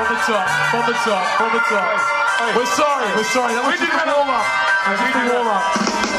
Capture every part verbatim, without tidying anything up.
from the top, from the top, from the top. Hey, we're sorry, we're sorry. That was we didn't warm up. We didn't warm up.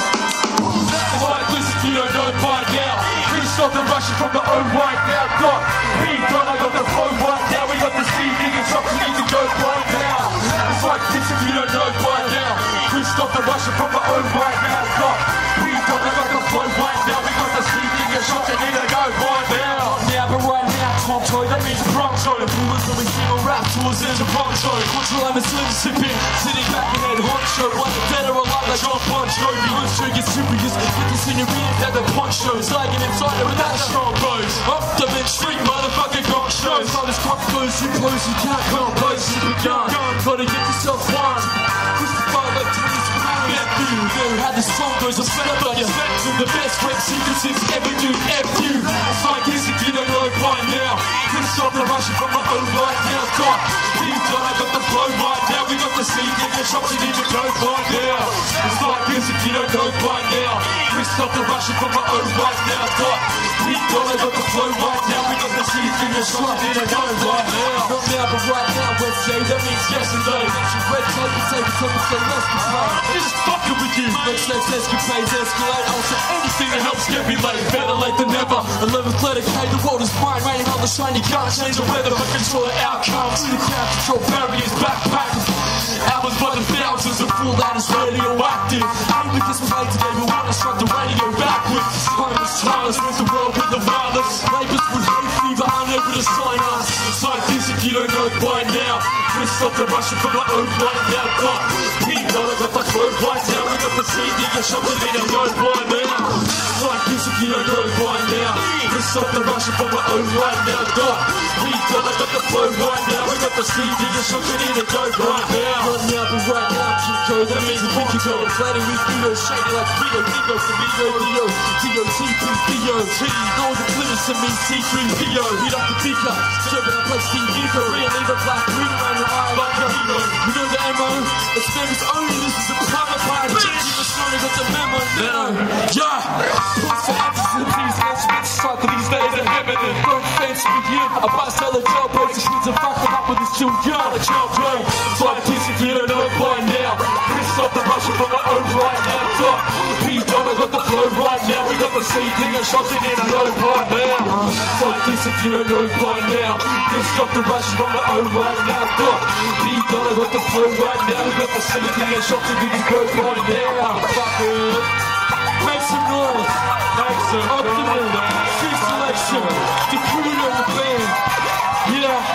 Like this if you don't know by now. Please stop the rushing from the own right now. Got me done, I got the flow right now. We got the speed, digging shots, we need to go right now. It's like this if you don't know by now. Please stop the rushing from the own right now. Got me done, I got the flow right now. We got the speed, digging shots, we need to go right now. Yeah, but right now, Tonto, that means pronto. The boomers when we sing a rap tours, there's a poncho. Cultural I'm a slim sipping, sitting back in that honcho. Like a dead or alive, like John Poncho. The honcho gets serious, with the senioritas at the ponchos. Lagging inside it without a strong bose. Up the bench, street motherfucking gong shows. All this crop goes, you close, you can't come close, you begun. Gotta get yourself one. Crucify like twenty yeah, you had the song goes a step on your steps and the best rap sequences ever do F you. It's like this if you don't know by now. Couldn't stop the rushing from my own right now. Got deep down, I got the flow right now. We got the seed in the shops, you need to go right now. It's like this if you don't know by now. Couldn't stop the rushing from my own right now. Got deep down, I got the flow right now. We got the seed in the shops, you need to go right now. Not now, but right now, let's say that means yesterday. Red tape and take a topic, so let's complain. Just fucking with you. Let's let's escapades escalate. I'll say anything that helps get me late. Better late than never. eleventh letter K, the world is mine. Raining on the shiny, can't change the weather, but control the outcomes. The crowd control barriers, backpackers. Albums by the thousands of full that is radioactive. Aim with this play today, but wanna strike the radio backwards. Timeless, timeless, with the world with the wireless. Labors with hay fever, unable to sign us. It's like this if you don't know by now. Please stop the rushing from my own right now. Got Pete, I got the flow right now. We got the C D, you shop with me to go by now. It's like this if you don't know by now. Please stop the rushing from my own right now. Got Pete, I got the flow right now. We got the C D, you shop with me to go right now. Right now, but right now, Kiko, that means we can go. Later we feel shady like Vito, Vito, Vito, Leo, D O T P, B O T. All the glitters to me, C three P O. Hit up the beaker, serving a place Steve Nico. Real leave a black ring around your eye like a hero. You know the M O, it's members only, this is a private party. You just know they got the memo, no. Yeah! Put for emphasis, please answer this strike for these days of heaven. Don't fancy with you, I buy sell a job, but it's needs a fucking up with this too young. A child play, it's like this if you don't know by now. Please stop the rushing from my own right now. Got P Dom, I got the flow right now. We got the C D and shots in it, I know right now. It's like this if you don't know by now. Please stop the rushing from my own right now. Got P Dom, I got the flow right now. We got the C D and shots in it, I know right now. Fuck it. Make some noise. Make some optimum. Street selection. The crew of the band. Yeah.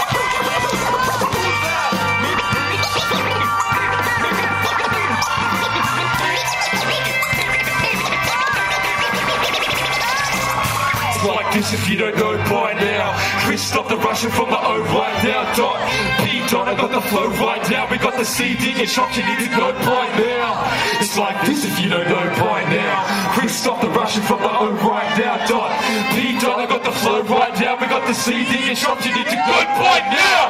Like this if you don't know by now. Chris, stop the rushing from my own right now. Dot P Don, I got the flow right now. We got the C D and shots, you need to go by now. It's like this if you don't know by now. Chris, stop the rushing from my own right now. Dot P Don, I got the flow right now. We got the C D and shots, you need to go by now.